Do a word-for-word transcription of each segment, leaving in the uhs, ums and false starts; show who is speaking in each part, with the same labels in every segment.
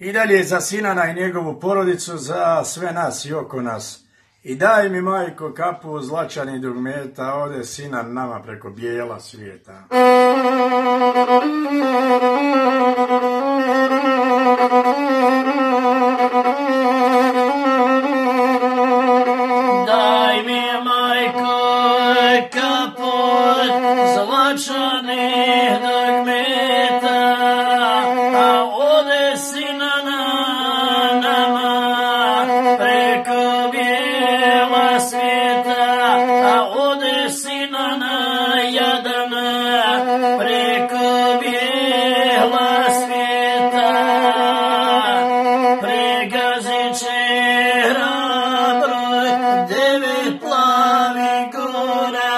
Speaker 1: i dalje za Sinana i njegovu porodicu, za sve nas i oko nas. I daj mi, majko, kapu zlačani dugmeta, ode Sinan nama preko bijela svijeta.
Speaker 2: Daj mi, majko, kapu zlačani dugmeta, a ode Sinana nama preko bijela svijeta, a ode Sinana jadana preko bijela svijeta. Pregazit će hrabro devet plavih gora,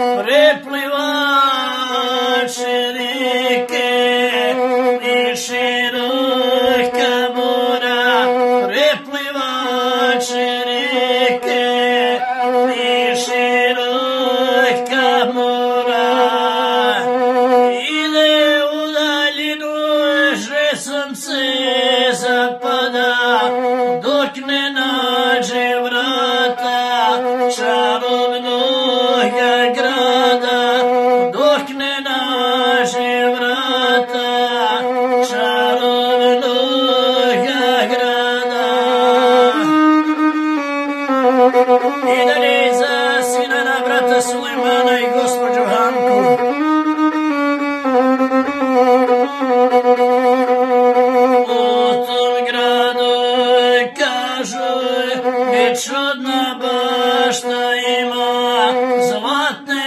Speaker 2: preplivaće rijeke i široka mora, preplivaće rijeke i široka mora. Ide u daljinu, žesom se zapada, dok ne nađe vrata čarobnoga grada, dok ne nađe vrata čarobnoga grada. I dalje za Sinana, brata Sulejmana i gospođu Hanku. U tom gradu kažu i čudna bašta ima, zlatne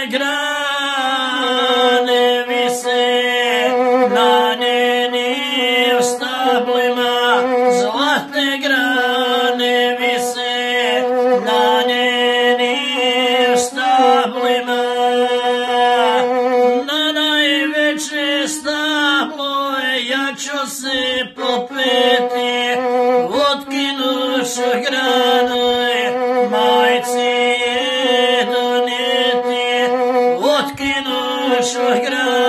Speaker 2: grane vise na njenim stablima, zlatne grane vise na njenim stablima. Na najveće stablo ja ću se popeti, otkinuću granu majci je donijeti, otkinuću granu